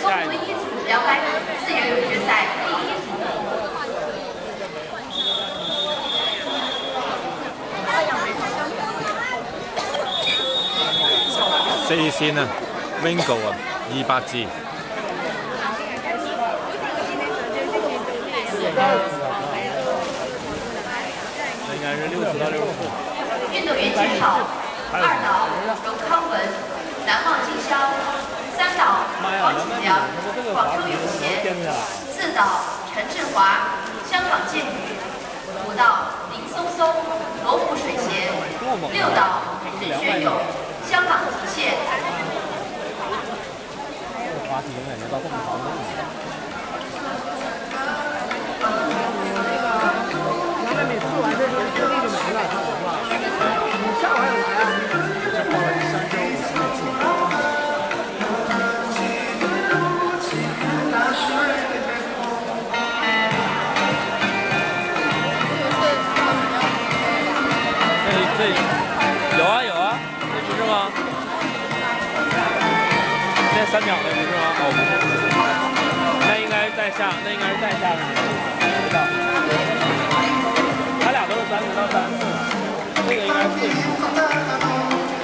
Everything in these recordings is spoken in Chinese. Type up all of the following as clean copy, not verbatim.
中国一组200米自由泳决赛第1组。 4線啊 ，Ringo 啊，200字。 应该是60到64。 运动员介绍：2岛荣康文、南望金霄；3岛黄锦良、广州永贤；4岛陈志华、香港健宇；5岛林松松、罗湖水协；6岛任轩勇、香港极限。 这滑梯永远到这么长。原来每次完这时候这力就没了，你下午还有来啊？这花了3周50美金。这有啊有啊，那不是吗？那3秒那不是吗？哦，不是，那应该是在下，那应该是在下面，不知道。他俩都是30到34，这个应该是。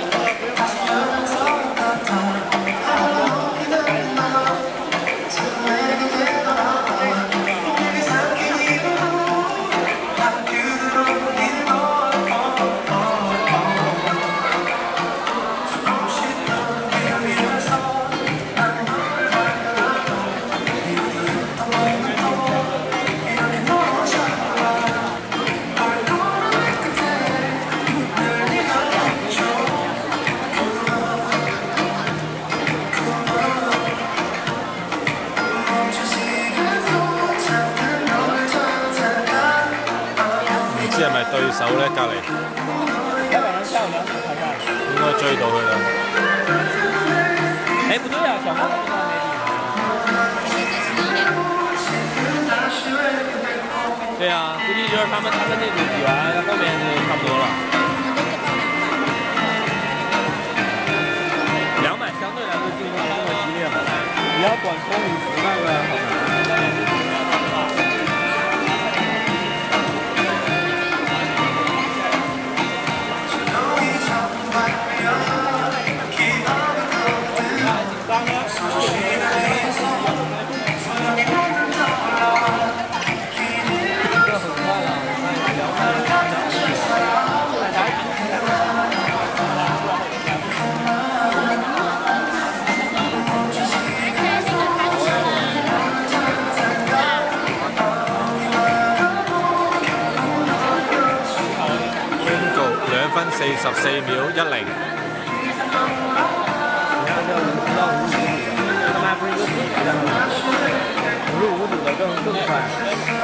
係咪對手咧？隔離應該追到佢啦。 哎，不对啊，小猫应该没比。对啊，估计就是他们那组比完，后面就差不多了。200相对来说竞争没那么激烈嘛，比较短冲50那个好难。 2分44秒10。 他们还不是一个55的，55组的更快。